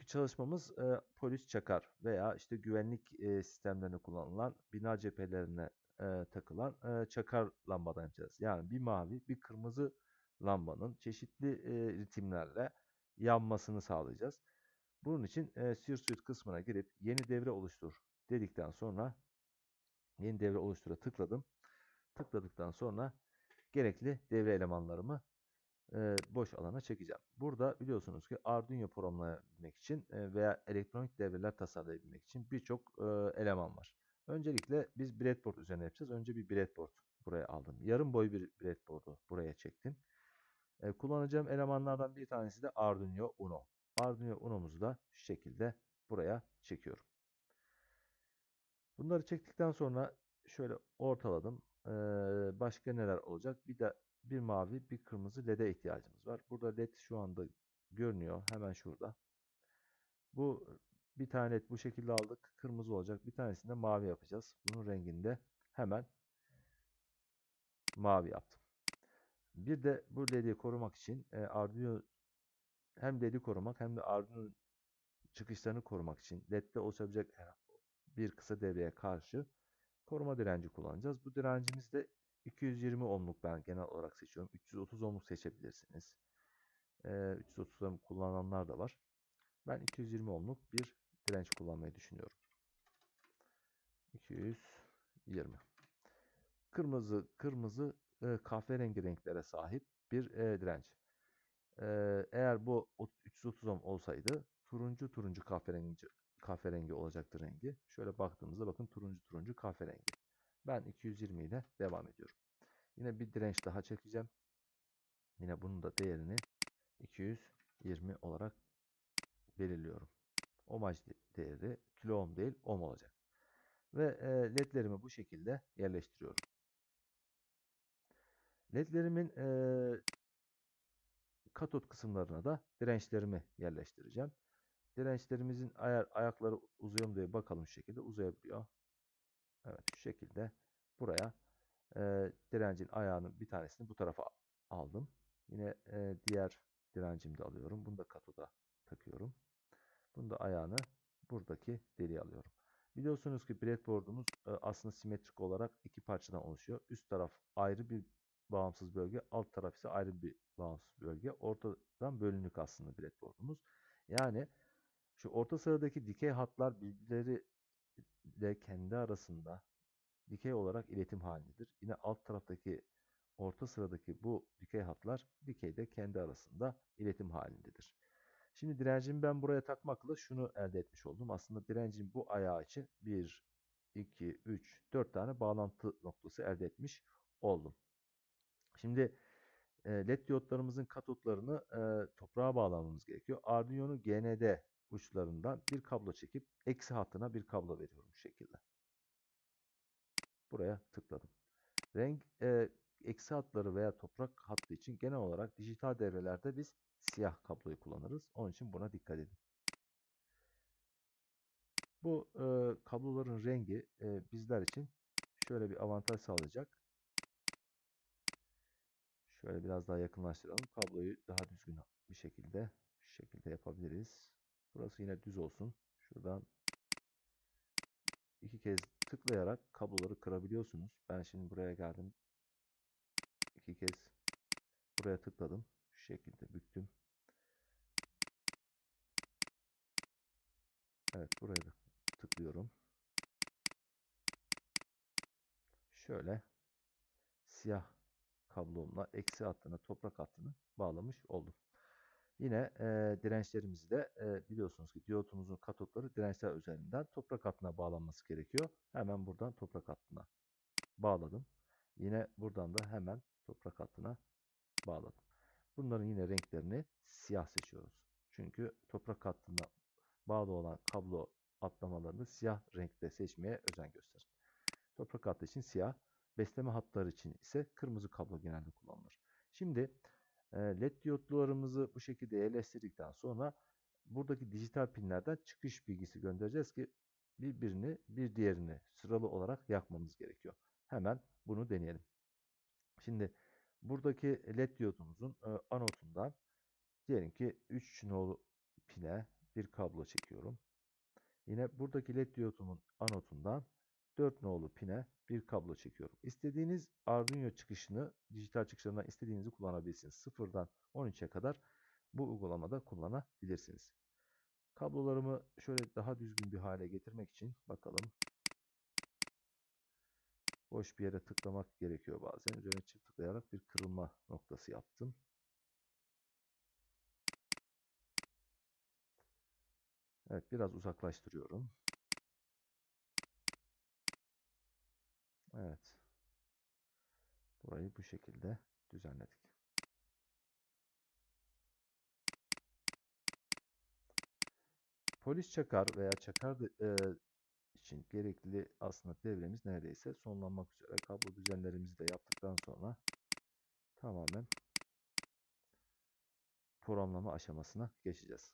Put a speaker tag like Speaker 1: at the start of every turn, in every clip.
Speaker 1: çalışmamız polis çakar veya işte güvenlik sistemlerine kullanılan bina cephelerine takılan çakar lambadan yapacağız. Yani bir mavi, bir kırmızı lambanın çeşitli ritimlerle yanmasını sağlayacağız. Bunun için Steer Suite kısmına girip yeni devre oluştur dedikten sonra yeni devre oluştura tıkladım. Tıkladıktan sonra gerekli devre elemanlarımı boş alana çekeceğim. Burada biliyorsunuz ki Arduino programlayabilmek için veya elektronik devreler tasarlayabilmek için birçok eleman var. Öncelikle biz breadboard üzerine yapacağız. Önce bir breadboard buraya aldım. Yarım boy bir breadboard'u buraya çektim. Kullanacağım elemanlardan bir tanesi de Arduino Uno. Arduino Uno'muzu da şu şekilde buraya çekiyorum. Bunları çektikten sonra şöyle ortaladım. Başka neler olacak? Bir mavi, bir kırmızı LED'e ihtiyacımız var. Burada LED şu anda görünüyor. Hemen şurada. Bu bir tane LED bu şekilde aldık. Kırmızı olacak. Bir tanesini de mavi yapacağız. Bunun renginde hemen mavi yaptım. Bir de bu LED'i korumak için Arduino hem LED'i korumak hem de Arduino çıkışlarını korumak için LED'de oluşabilecek bir kısa devreye karşı koruma direnci kullanacağız. Bu direncimiz de 220 ohmluk ben genel olarak seçiyorum. 330 ohmluk seçebilirsiniz. 330 ohm kullananlar da var. Ben 220 ohmluk bir direnç kullanmayı düşünüyorum. 220. Kırmızı kahverengi renklere sahip bir direnç. Eğer bu 330 ohm olsaydı turuncu kahverengi olacaktı rengi. Şöyle baktığımızda bakın turuncu kahverengi. Ben 220 ile devam ediyorum. Yine bir direnç daha çekeceğim. Yine bunun da değerini 220 olarak belirliyorum. Ohmaj değeri kilo ohm değil ohm olacak. Ve ledlerimi bu şekilde yerleştiriyorum. Ledlerimin katot kısımlarına da dirençlerimi yerleştireceğim. Dirençlerimizin eğer ayakları uzuyor mu diye bakalım, şu şekilde uzayabiliyor. Evet, şu şekilde buraya direncin ayağının bir tanesini bu tarafa aldım. Yine diğer direncimi de alıyorum. Bunu da katoda takıyorum. Bunu da ayağını buradaki deliğe alıyorum. Biliyorsunuz ki breadboard'umuz aslında simetrik olarak iki parçadan oluşuyor. Üst taraf ayrı bir bağımsız bölge, alt taraf ise ayrı bir bağımsız bölge. Ortadan bölünük aslında breadboard'umuz. Yani şu orta sıradaki dikey hatlar birbirleriyle kendi arasında dikey olarak iletim halindedir. Yine alt taraftaki orta sıradaki bu dikey hatlar dikeyde kendi arasında iletim halindedir. Şimdi direncimi ben buraya takmakla şunu elde etmiş oldum. Aslında direncin bu ayağı için 1, 2, 3, 4 tane bağlantı noktası elde etmiş oldum. Şimdi LED diyotlarımızın katotlarını toprağa bağlamamız gerekiyor. Arduino'nun GND uçlarından bir kablo çekip eksi hattına bir kablo veriyorum bu şekilde. Buraya tıkladım. Renk eksi hatları veya toprak hattı için genel olarak dijital devrelerde biz siyah kabloyu kullanırız. Onun için buna dikkat edin. Bu kabloların rengi bizler için şöyle bir avantaj sağlayacak. Şöyle biraz daha yakınlaştıralım. Kabloyu daha düzgün bir şekilde şu şekilde yapabiliriz. Burası yine düz olsun. Şuradan iki kez tıklayarak kabloları kırabiliyorsunuz. Ben şimdi buraya geldim. İki kez buraya tıkladım. Şu şekilde büktüm. Evet, buraya da tıklıyorum. Şöyle siyah kablomla eksi hattına, toprak hattını bağlamış oldum. Yine dirençlerimizi de biliyorsunuz ki diyotumuzun katotları dirençler üzerinden toprak hattına bağlanması gerekiyor. Hemen buradan toprak hattına bağladım. Yine buradan da hemen toprak hattına bağladım. Bunların yine renklerini siyah seçiyoruz. Çünkü toprak hattına bağlı olan kablo atlamalarını siyah renkte seçmeye özen gösterin. Toprak hattı için siyah, besleme hatları için ise kırmızı kablo genelde kullanılır. Şimdi LED diyotlarımızı bu şekilde yerleştirdikten sonra buradaki dijital pinlerden çıkış bilgisi göndereceğiz ki birbirini bir diğerini sıralı olarak yakmamız gerekiyor. Hemen bunu deneyelim. Şimdi buradaki LED diyotumuzun anotundan diyelim ki 3 nolu pine bir kablo çekiyorum. Yine buradaki led diyotumun anotundan 4 nolu pine bir kablo çekiyorum. İstediğiniz Arduino çıkışını, dijital çıkışlarından istediğinizi kullanabilirsiniz. 0'dan 13'e kadar bu uygulamada kullanabilirsiniz. Kablolarımı şöyle daha düzgün bir hale getirmek için bakalım. Boş bir yere tıklamak gerekiyor bazen. Üzerine çift tıklayarak bir kırılma noktası yaptım. Evet, biraz uzaklaştırıyorum. Evet. Burayı bu şekilde düzenledik. Polis çakar veya çakar için gerekli aslında devremiz neredeyse sonlanmak üzere. Kablo düzenlerimizi de yaptıktan sonra tamamen programlama aşamasına geçeceğiz.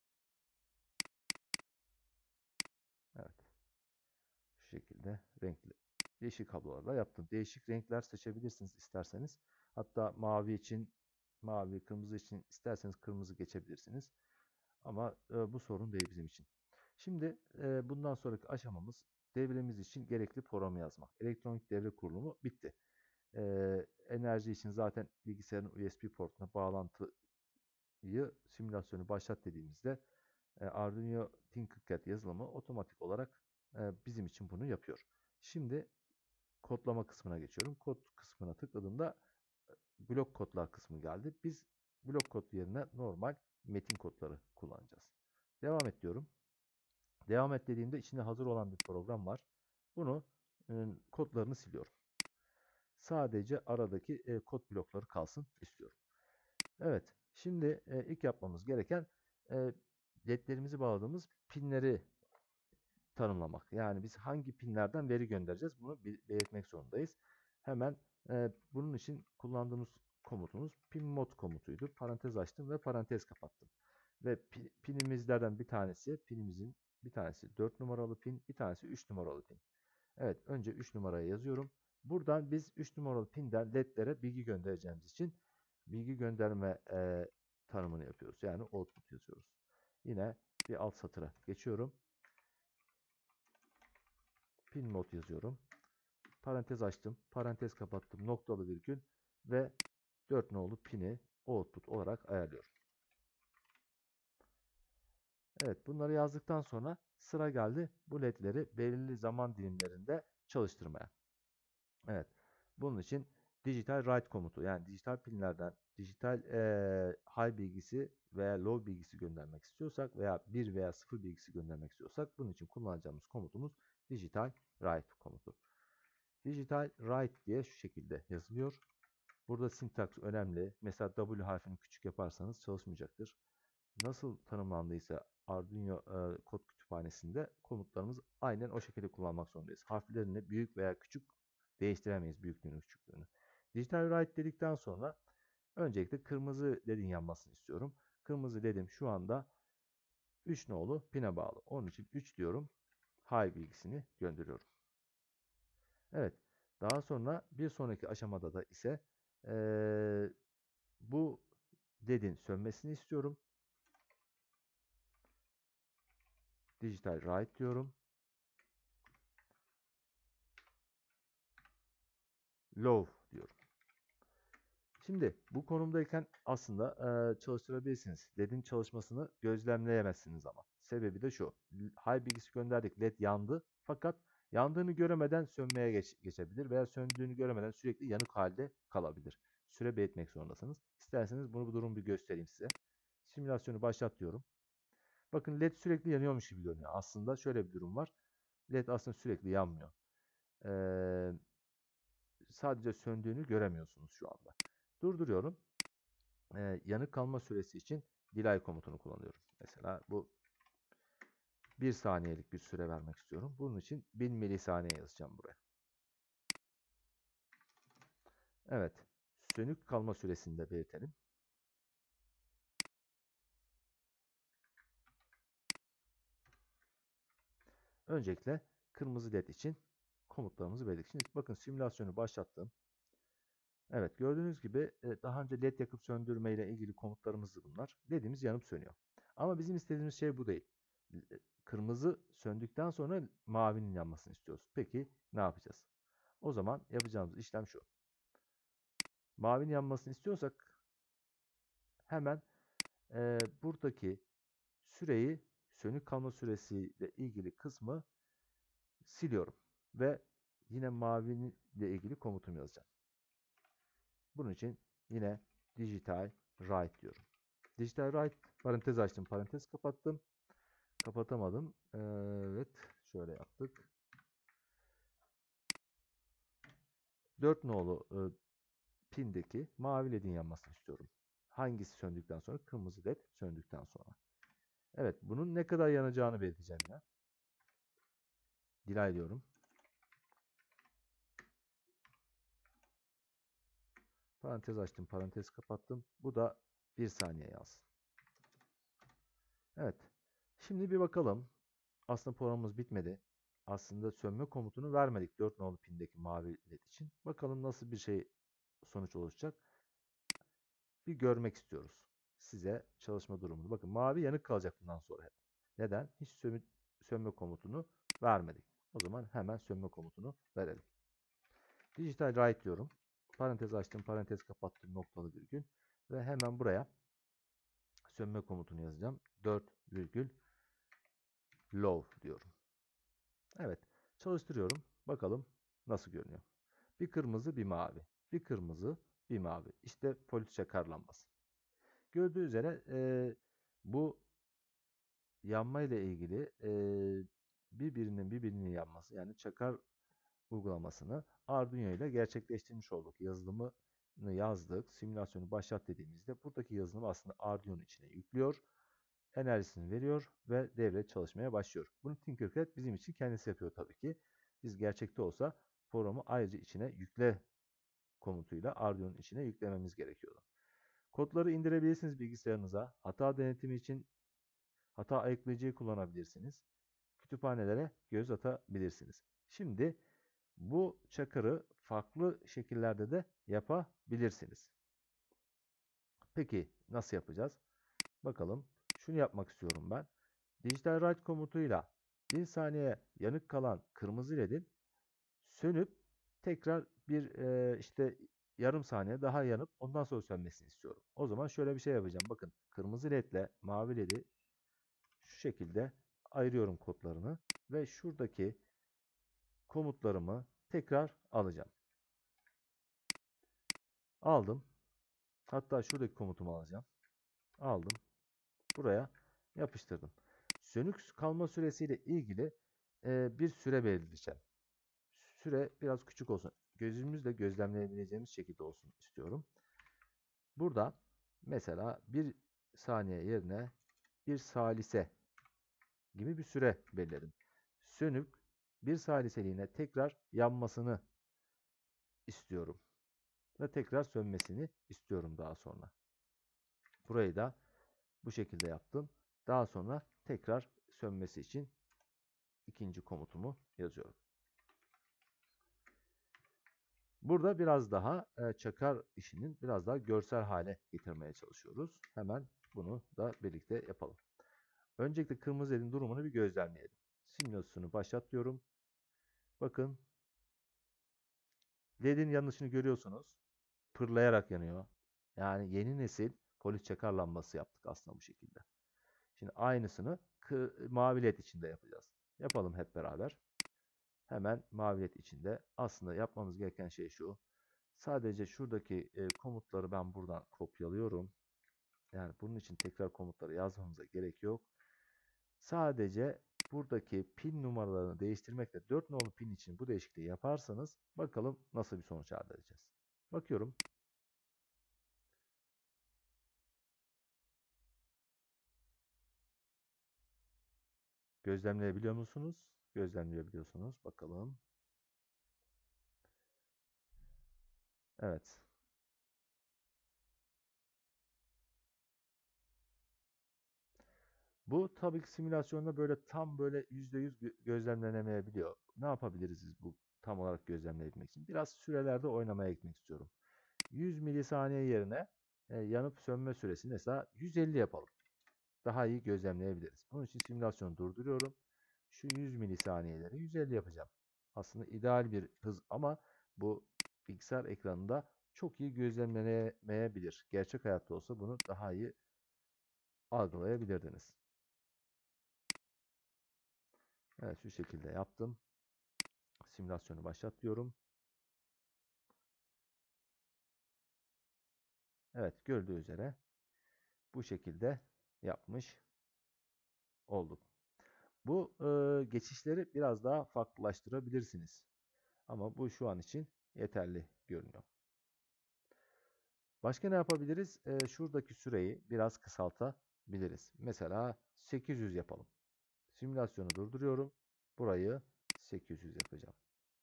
Speaker 1: Evet. Şu şekilde renkli yeşil kablolarla yaptım. Değişik renkler seçebilirsiniz isterseniz. Hatta mavi için mavi, kırmızı için isterseniz kırmızı geçebilirsiniz. Ama bu sorun değil bizim için. Şimdi bundan sonraki aşamamız devremiz için gerekli programı yazmak. Elektronik devre kurulumu bitti. Enerji için zaten bilgisayarın USB portuna bağlantıyı simülasyonu başlat dediğimizde Arduino Tinkercad yazılımı otomatik olarak bizim için bunu yapıyor. Şimdi kodlama kısmına geçiyorum. Kod kısmına tıkladığımda blok kodlar kısmı geldi. Biz blok kod yerine normal metin kodları kullanacağız. Devam et diyorum. Devam et dediğimde içinde hazır olan bir program var. Bunu kodlarını siliyorum. Sadece aradaki kod blokları kalsın istiyorum. Evet. Şimdi ilk yapmamız gereken ledlerimizi bağladığımız pinleri tanımlamak. Yani biz hangi pinlerden veri göndereceğiz bunu belirtmek zorundayız. Hemen bunun için kullandığımız komutumuz pinmod komutuydu. Parantez açtım ve parantez kapattım. Ve pinimizlerden pinimizin bir tanesi 4 numaralı pin, bir tanesi 3 numaralı pin. Evet, önce 3 numaraya yazıyorum. Buradan biz 3 numaralı pinden ledlere bilgi göndereceğimiz için bilgi gönderme tanımını yapıyoruz. Yani output yazıyoruz. Yine bir alt satıra geçiyorum. Pin mod yazıyorum. Parantez açtım. Parantez kapattım. Noktalı virgül ve 4 nolu pini output olarak ayarlıyorum. Evet, bunları yazdıktan sonra sıra geldi bu ledleri belirli zaman dilimlerinde çalıştırmaya. Evet, bunun için digital write komutu, yani dijital pinlerden dijital high bilgisi veya low bilgisi göndermek istiyorsak veya 1 veya 0 bilgisi göndermek istiyorsak bunun için kullanacağımız komutumuz digital write komutu. Digital write diye şu şekilde yazılıyor. Burada sintaks önemli. Mesela W harfini küçük yaparsanız çalışmayacaktır. Nasıl tanımlandıysa Arduino kod kütüphanesinde komutlarımız aynen o şekilde kullanmak zorundayız. Harflerini büyük veya küçük değiştiremeyiz, büyüklüğünü küçüklüğünü. Digital write dedikten sonra öncelikle kırmızı ledin yanmasını istiyorum. Kırmızı ledim şu anda 3 nolu pine bağlı. Onun için 3 diyorum. High bilgisini gönderiyorum. Evet. Daha sonra bir sonraki aşamada da ise bu ledin sönmesini istiyorum. Digital write diyorum. Low diyorum. Şimdi bu konumdayken aslında çalıştırabilirsiniz. LED'in çalışmasını gözlemleyemezsiniz ama. Sebebi de şu. High bilgisi gönderdik. LED yandı. Fakat yandığını göremeden sönmeye geçebilir veya söndüğünü göremeden sürekli yanık halde kalabilir. Süre belirtmek zorundasınız. İsterseniz bu durumu bir göstereyim size. Simülasyonu başlat diyorum. Bakın LED sürekli yanıyormuş gibi görünüyor. Aslında şöyle bir durum var. LED aslında sürekli yanmıyor. Sadece söndüğünü göremiyorsunuz şu anda. Durduruyorum. Yanık kalma süresi için delay komutunu kullanıyorum. Mesela bu 1 saniyelik bir süre vermek istiyorum. Bunun için 1000 milisaniye yazacağım buraya. Evet. Sönük kalma süresini de belirtelim. Öncelikle kırmızı led için komutlarımızı belirledik. Şimdi bakın simülasyonu başlattım. Evet, gördüğünüz gibi daha önce led yakıp söndürme ile ilgili komutlarımızdı bunlar. LED'imiz yanıp sönüyor. Ama bizim istediğimiz şey bu değil. Kırmızı söndükten sonra mavinin yanmasını istiyoruz. Peki ne yapacağız? O zaman yapacağımız işlem şu. Mavinin yanmasını istiyorsak hemen buradaki süreyi, sönük kalma süresiyle ilgili kısmı siliyorum. Ve yine mavinin ile ilgili komutumu yazacağım. Bunun için yine digital write diyorum. Digital write parantez açtım, parantez kapattım. Kapatamadım. Evet, şöyle yaptık. 4 nolu pindeki mavi ledin yanmasını istiyorum. Hangisi söndükten sonra? Kırmızı led söndükten sonra. Evet, bunun ne kadar yanacağını belirteceğim ya. Delay diyorum. Parantez açtım, parantez kapattım. Bu da 1 saniye yansın. Evet. Şimdi bir bakalım. Aslında programımız bitmedi. Aslında sönme komutunu vermedik 4 nolu pindeki mavi led için. Bakalım nasıl bir şey sonuç oluşacak. Bir görmek istiyoruz. Size çalışma durumunu. Bakın mavi yanık kalacak bundan sonra hep. Neden? Hiç sönme komutunu vermedik. O zaman hemen sönme komutunu verelim. Digital write diyorum. Parantez açtım, parantez kapattım, noktalı virgül. Ve hemen buraya sönme komutunu yazacağım. 4 virgül low diyorum. Evet. Çalıştırıyorum. Bakalım nasıl görünüyor. Bir kırmızı, bir mavi. Bir kırmızı, bir mavi. İşte polis çakar lambası. Gördüğü üzere bu yanma ile ilgili birbirinin yanması, yani çakar uygulamasını Arduino ile gerçekleştirmiş olduk. Yazılımını yazdık. Simülasyonu başlat dediğimizde buradaki yazılımı aslında Arduino içine yüklüyor. Enerjisini veriyor ve devre çalışmaya başlıyor. Bunu Tinkercad bizim için kendisi yapıyor tabii ki. Biz gerçekte olsa programı ayrıca içine yükle komutuyla Arduino'nun içine yüklememiz gerekiyordu. Kodları indirebilirsiniz bilgisayarınıza. Hata denetimi için hata ayıklayıcıyı kullanabilirsiniz. Kütüphanelere göz atabilirsiniz. Şimdi bu çakarı farklı şekillerde de yapabilirsiniz. Peki nasıl yapacağız? Bakalım. Şunu yapmak istiyorum ben. Digital write komutuyla 1 saniye yanık kalan kırmızı ledin sönüp tekrar bir işte yarım saniye daha yanıp ondan sonra sönmesini istiyorum. O zaman şöyle bir şey yapacağım. Bakın kırmızı ledle mavi ledi şu şekilde ayırıyorum kodlarını ve şuradaki komutlarımı tekrar alacağım. Aldım. Hatta şuradaki komutumu alacağım. Aldım. Buraya yapıştırdım. Sönük kalma süresiyle ilgili bir süre belirleyeceğim. Süre biraz küçük olsun. Gözümüzle gözlemleyebileceğimiz şekilde olsun istiyorum. Burada mesela 1 saniye yerine 1 salise gibi bir süre belirledim. Sönük 1 saliseliğine tekrar yanmasını istiyorum. Ve tekrar sönmesini istiyorum daha sonra. Burayı da bu şekilde yaptım. Daha sonra tekrar sönmesi için ikinci komutumu yazıyorum. Burada biraz daha çakar işinin biraz daha görsel hale getirmeye çalışıyoruz. Hemen bunu da birlikte yapalım. Öncelikle kırmızı ledin durumunu bir gözlemleyelim. Simülasyonu başlat diyorum. Bakın ledin yanışını görüyorsunuz. Pırlayarak yanıyor. Yani yeni nesil polis çakar lambası yaptık aslında bu şekilde. Şimdi aynısını mavi led içinde yapacağız. Yapalım hep beraber. Hemen mavi led içinde. Aslında yapmamız gereken şey şu. Sadece şuradaki komutları ben buradan kopyalıyorum. Yani bunun için tekrar komutları yazmamıza gerek yok. Sadece buradaki pin numaralarını değiştirmekle 4 nolu pin için bu değişikliği yaparsanız bakalım nasıl bir sonuç elde edeceğiz. Bakıyorum. Gözlemleyebiliyor musunuz? Gözlemleyebiliyorsunuz. Bakalım. Evet. Bu tabii ki simülasyonda böyle tam böyle %100 gözlemlenemeyebiliyor. Ne yapabiliriz biz bu tam olarak gözlemleyebilmek için? Biraz sürelerde oynamaya gitmek istiyorum. 100 milisaniye yerine yanıp sönme süresini mesela 150 yapalım. daha iyi gözlemleyebiliriz. Bunun için simülasyonu durduruyorum. Şu 100 milisaniyeleri 150 yapacağım. Aslında ideal bir hız ama bu bilgisayar ekranında çok iyi gözlemlenemeyebilir. Gerçek hayatta olsa bunu daha iyi algılayabilirdiniz. Evet, şu şekilde yaptım. Simülasyonu başlat diyorum. Evet, gördüğü üzere bu şekilde yapmış olduk. Bu geçişleri biraz daha farklılaştırabilirsiniz. Ama bu şu an için yeterli görünüyor. Başka ne yapabiliriz? Şuradaki süreyi biraz kısaltabiliriz. Mesela 800 yapalım. Simülasyonu durduruyorum. Burayı 800 yapacağım.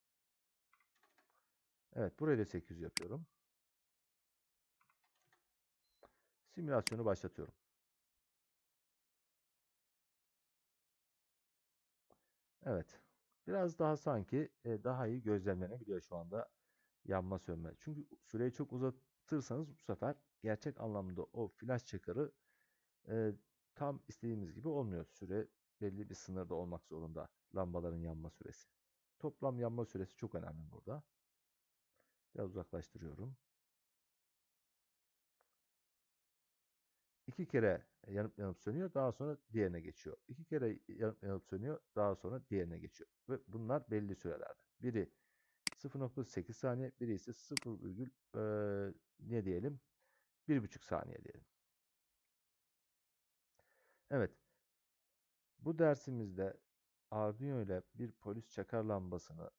Speaker 1: Evet, burayı da 800 yapıyorum. Simülasyonu başlatıyorum. Evet. Biraz daha sanki daha iyi gözlemlenebiliyor şu anda yanma sönme. Çünkü süreyi çok uzatırsanız bu sefer gerçek anlamda o flash çakarı e, tam istediğimiz gibi olmuyor. Süre belli bir sınırda olmak zorunda lambaların yanma süresi. Toplam yanma süresi çok önemli burada. Biraz uzaklaştırıyorum. 2 kere yanıp yanıp sönüyor. Daha sonra diğerine geçiyor. 2 kere yanıp yanıp sönüyor. Daha sonra diğerine geçiyor. Ve bunlar belli sürelerde. Biri 0,8 saniye, biri ise 0, ne diyelim? 1,5 saniye diyelim. Evet, bu dersimizde Arduino ile bir polis çakar lambasını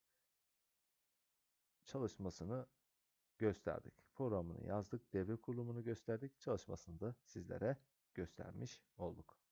Speaker 1: çalışmasını gösterdik. Programını yazdık, devre kurulumunu gösterdik, çalışmasını da sizlere göstermiş olduk.